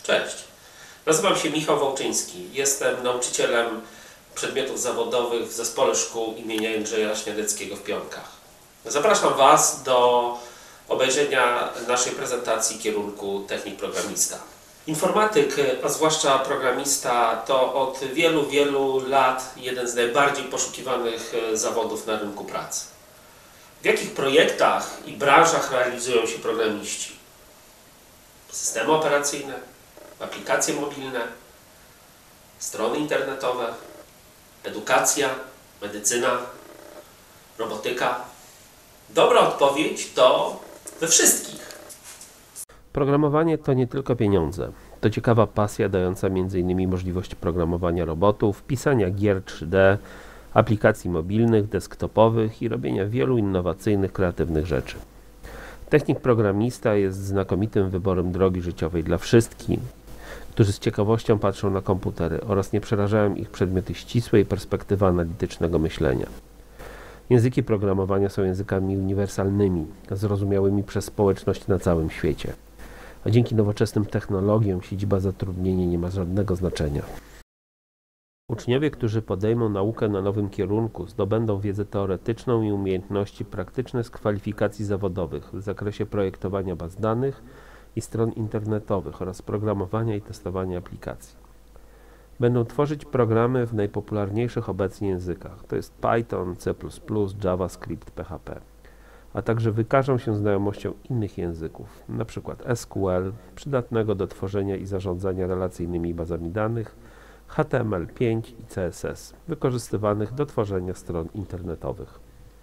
Cześć, nazywam się Michał Wołczyński. Jestem nauczycielem przedmiotów zawodowych w Zespole Szkół imienia Jędrzeja Śniadeckiego w Pionkach. Zapraszam Was do obejrzenia naszej prezentacji kierunku technik programista. Informatyk, a zwłaszcza programista, to od wielu lat jeden z najbardziej poszukiwanych zawodów na rynku pracy. W jakich projektach i branżach realizują się programiści? Systemy operacyjne, aplikacje mobilne, strony internetowe, edukacja, medycyna, robotyka. Dobra odpowiedź to we wszystkich. Programowanie to nie tylko pieniądze. To ciekawa pasja dająca m.in. możliwość programowania robotów, pisania gier 3D, aplikacji mobilnych, desktopowych i robienia wielu innowacyjnych, kreatywnych rzeczy. Technik programista jest znakomitym wyborem drogi życiowej dla wszystkich, którzy z ciekawością patrzą na komputery oraz nie przerażają ich przedmioty ścisłe i perspektywy analitycznego myślenia. Języki programowania są językami uniwersalnymi, zrozumiałymi przez społeczność na całym świecie. A dzięki nowoczesnym technologiom siedziba zatrudnienia nie ma żadnego znaczenia. Uczniowie, którzy podejmą naukę na nowym kierunku, zdobędą wiedzę teoretyczną i umiejętności praktyczne z kwalifikacji zawodowych w zakresie projektowania baz danych i stron internetowych oraz programowania i testowania aplikacji. Będą tworzyć programy w najpopularniejszych obecnie językach, to jest Python, C++, JavaScript, PHP, a także wykażą się znajomością innych języków, np. SQL, przydatnego do tworzenia i zarządzania relacyjnymi bazami danych, HTML5 i CSS, wykorzystywanych do tworzenia stron internetowych.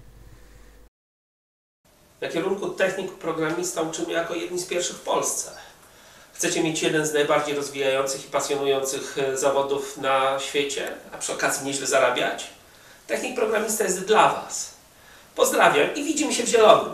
Na kierunku technik programista uczymy jako jedni z pierwszych w Polsce. Chcecie mieć jeden z najbardziej rozwijających i pasjonujących zawodów na świecie, a przy okazji nieźle zarabiać? Technik programista jest dla Was. Pozdrawiam i widzimy się w zielonym.